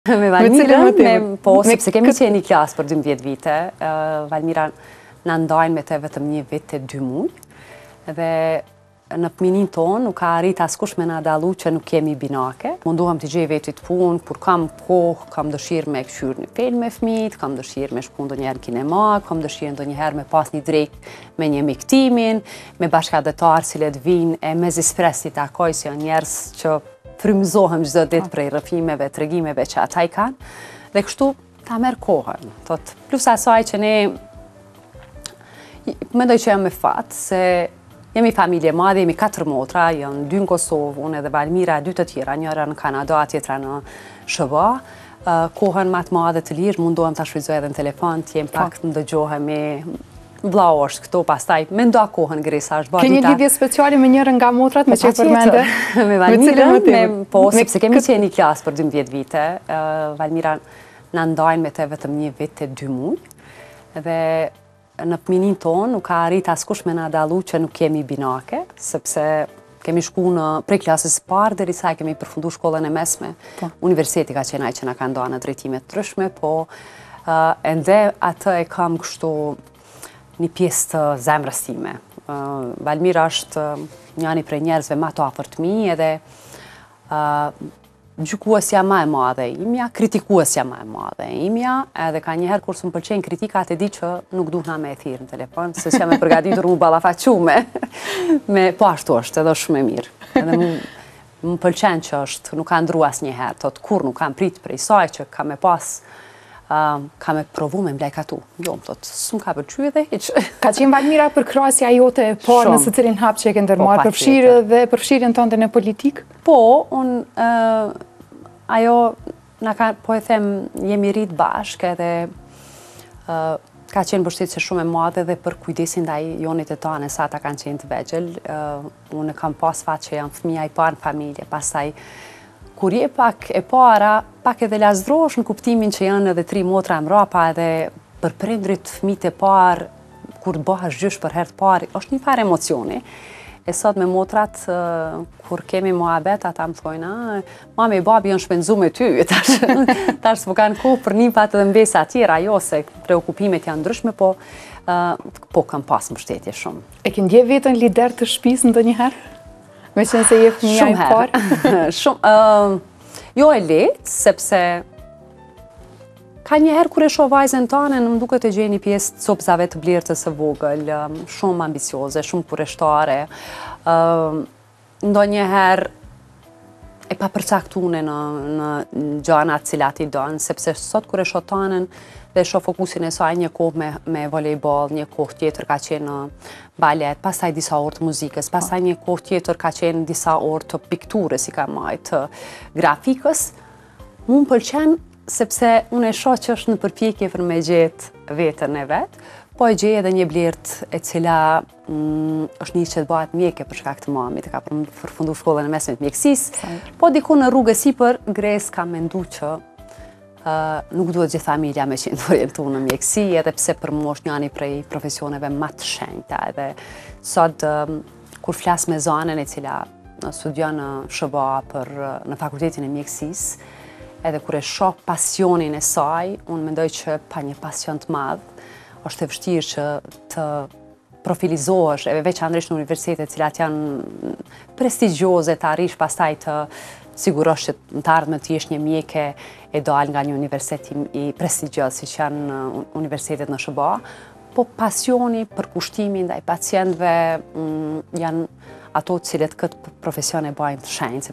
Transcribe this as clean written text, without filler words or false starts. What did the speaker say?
Me Valmirën, po, sepse kemi qenë një klasë për 12 vite. Valmira në ndajnë me te vetëm 1 vit e 2 muaj. Dhe në pëminin tonë nuk ka arrit askush me na dallu që nuk kemi binake. Munduhem të gjej vetit punë, kur kam kohë, kam dëshirë me këshyrë një film me fëmijët, kam dëshirë me shku ndonjëherë kinema, kam dëshirë ndonjëherë me pas një drekë me një miktimin, me bashkëdhetarë cilët vinë e me zispresi takoj si janë njerëz që frymëzohem çdo ditë prej rrëfimeve, tregimeve që ata i kanë. Dhe kështu ta merr kohën. Plus asaj që ne mendoj që jam me fat se jemi familje madhe, jemi 4 motra, janë 2 në Kosovë, unë edhe Valmira, 2 të tjera, njëra në Kanada, tjetra në SHBA. Kohën më të madhe të lirë, mundohem ta shfrytëzoj edhe në telefon, të jem pak të ndëgjohemi. Vllau është këto, pastaj me ndo kohën Gresa është bërë. Ke një lidhje speciale me njërën nga motrat, me që përmende? Me Valmirën, po, sepse kemi qenë një klasë për 12 vite. Valmira në ndajnë me te vetëm 1 vit e 2 muaj. Dhe në pëminin tonë nuk ka arrit askush me na dallu që nuk kemi binake, sepse kemi shku në prej klasës parë, derisa kemi përfundu shkollën e mesme. Universiteti ka qenë ai që na ka nda në drejtime të ndryshme, po ende atë e kam kështu një pjesë të zemrës time. Valmira është njëri prej njerëzve më të afërt mi edhe gjykuesja më e madhe imja, kritikuesja më e madhe imja, edhe ka njëherë kur s'm pëlqejnë kritikat e di që nuk duhna me e thirrë në telefon, se s'jam e përgatitur mu ballafaqume. Po ashtu është, edhe shumë e mirë. Edhe më pëlqen që është, nuk ka ndru asnjëherë, kur nuk kam prit prej saj që kam e pas ka me provu me mblajkatu. Jo, s'm ka përqy edhe hiq. Ka qenë Valmira për krasja jote e parë në së cilin hap që e ke ndërmarrë, përfshirë dhe përfshirjen tënde në politikë? Po, ajo, po e them, jemi rritë bashkë edhe ka qenë mbështetje shumë e madhe dhe për kujdesin ndaj jonit e tane sa ata kanë qenë të vegjël. Unë kam pas fat që janë fëmija i parë në familje, pastaj kur je pak e para, pak edhe lazdrosh në kuptimin që janë edhe 3 motra mrapa edhe për prindrit fëmijët e parë, kur bëhesh gjysh për herë të parë, është një farë emocioni. E sot me motrat, kur kemi muhabet, ata më thojnë, mami e babi janë shpenzu me ty, tash s'po kanë kohë për nipat edhe mbesa tjera, jo se preokupimet janë ndryshme, po kam pas mbështetje shumë. E ke ndje vetën lider të shtëpisë ndonjëherë? Me qenë se je fëmija i parë? Shumë. Jo e letë, sepse ka njëherë kur e shoh vajzën tane, më duket e gjej një pjesë të copëzave të blertës së vogël, shumë ambicioze, shumë kureshtare. Ndonjëherë e papërcaktune në gjanat cilat i donë, sepse sot kur e shoh tanën dhe shoh fokusin e saj një kohë me volejbol, një kohë tjetër ka qenë në balet, pastaj disa orë të muzikës, pastaj një kohë tjetër ka qenë disa orë të pikturës, si ka majtë të grafikës. Mu më pëlqen sepse unë e shoh që është në përpjekje për me gjetë vetën e vetë, po e gjej edhe një blertë e cila është një që të bëhet mjeke për shkak të mamit, ka përfundu shkollën e mesme të mjekësisë, po diku në rrugës sipër Gres ka mendu që nuk duhet gjithë familja me qenë të orientu në mjekësi, edhe pse për mu është njani prej profesioneve më të shenjta. Edhe sot, kur flas me zonën e cila studion në SHBA në fakultetin e mjekësisë, edhe kur e shoh pasionin e saj, unë mendoj që pa një pasion të madh, është e vështirë që të profilizohesh, e veçanërisht në universitetet cilat janë prestigjioze, të arrish pastaj të sigurosh që në të ardhmen të jesh një mjeke e dal nga një universitet i prestigjioz, si që janë universitetet në SHBA, po pasioni për kushtimin ndaj pacientëve janë ato cilët këtë profesion e bajnë të shenjtë.